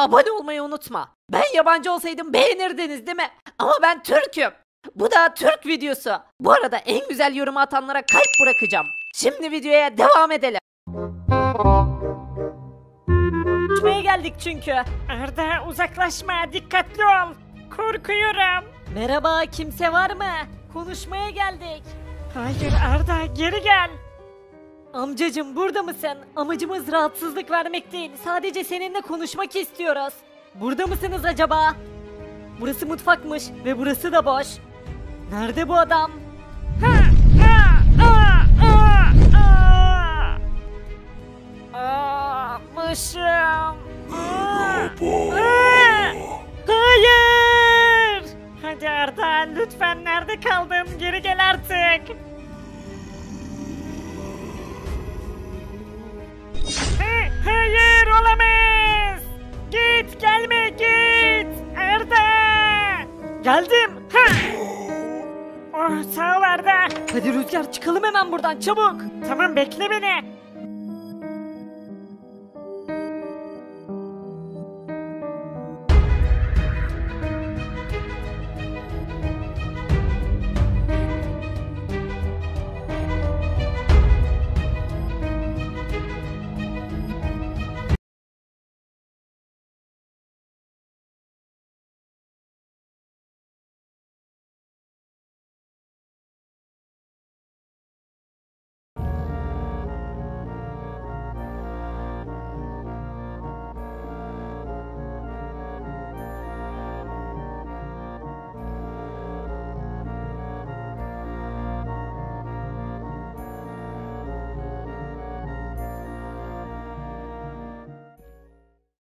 abone olmayı unutma. Ben yabancı olsaydım beğenirdiniz değil mi? Ama ben Türk'üm. Bu da Türk videosu. Bu arada en güzel yorumu atanlara kalp bırakacağım. Şimdi videoya devam edelim. Konuşmaya geldik çünkü. Arda uzaklaşma, dikkatli ol. Korkuyorum. Merhaba, kimse var mı? Konuşmaya geldik. Hayır Arda, geri gel. Amcacım, burada mısın? Amacımız rahatsızlık vermek değil. Sadece seninle konuşmak istiyoruz. Burada mısınız acaba? Burası mutfakmış ve burası da boş. Nerede bu adam? Ha, aa, aa, aa, aa. Başım. Hayır. Hadi Arda, lütfen, nerede kaldın? Geri gel artık. Hayır, olamaz. Git, gelme, git. Arda. Geldim. Ha. Oh, sağ ol Arda. Hadi Rüzgar, çıkalım hemen buradan çabuk. Tamam, bekle beni.